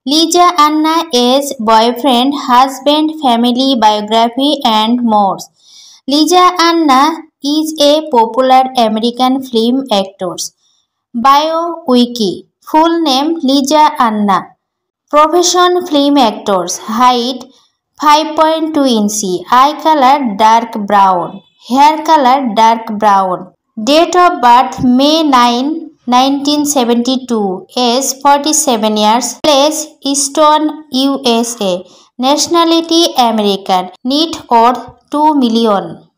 Lisa Anna age, boyfriend, husband, family, biography, and more. Lisa Anna is a popular American film actor. Bio Wiki. Full name Lisa Anna. Profession film actors. Height 5.2 inches. Eye color dark brown. Hair color dark brown. Date of birth May 9, 1972. Age 47 years. Place Easton, USA. Nationality American. Net worth $2 million.